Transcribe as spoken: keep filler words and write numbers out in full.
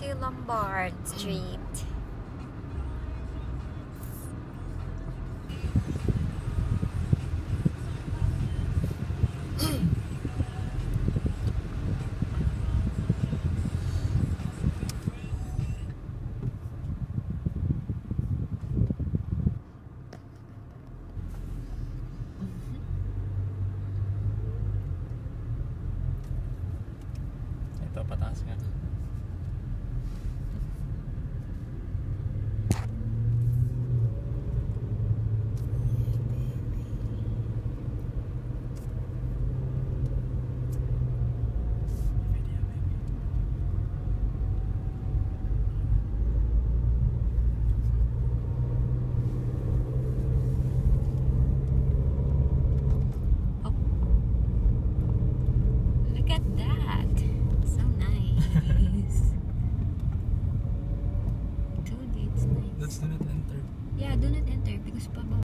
to Lombard Street. Ito, pataas nga. Look at that. So nice. Dude, it's nice. Let's do not enter. Yeah, do not enter because pababa.